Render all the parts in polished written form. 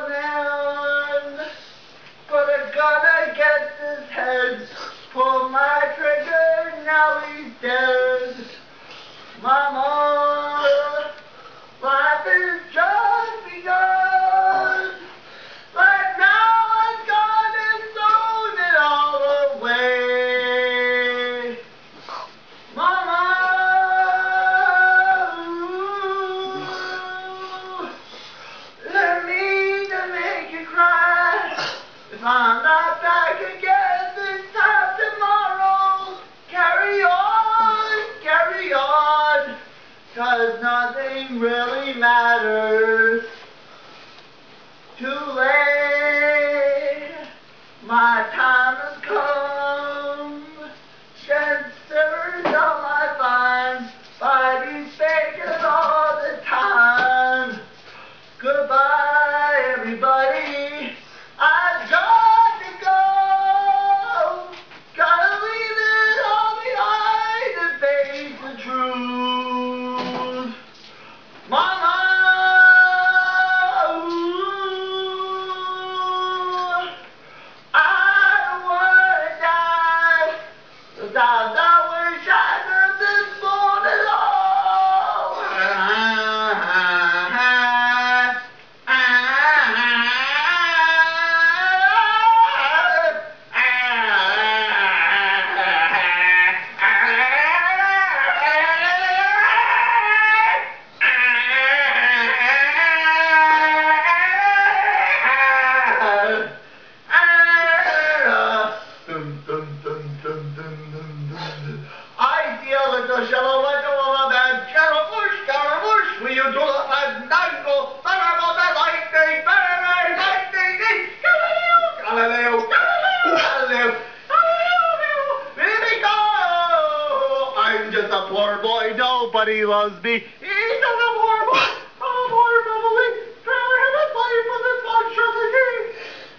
in. But I gotta get this head. Pull my trigger, now he's dead. Mama, life is just begun. But now it's gone and thrown it all away. Mama, let me to make you cry. If I'm not back again this time tomorrow, carry on, 'cause nothing really matters. Too late, my time has come. Censored all my fines by these fakers all the time. Goodbye, everybody. I've got to go. Gotta leave it all behind and face the truth. Mama, I don't want to die. Sometimes I wish I lived this morning I feel that the shallow window of a man, Scaramouche, will you do the fandango, Farago, the lightning, Galileo, baby go! I'm just a poor boy, nobody loves me. He's just a poor boy, bubbly, trying to fight for this monstrosity.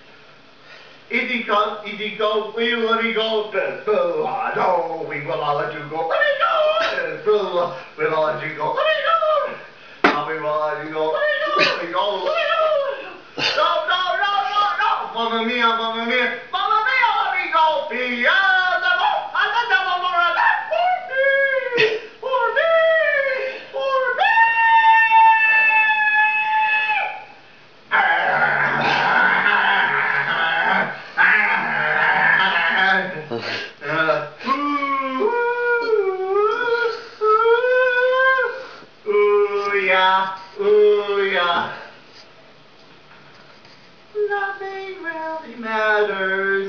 Easy go, we will let me go. No, we will not let you go. Let me go. We will let you go. Let me go. We will let you go. Let me go. Let me go. No. Mamma mia, let me go. Beelzebub, and the devil more of that for me. Ooh yeah. Nothing really matters.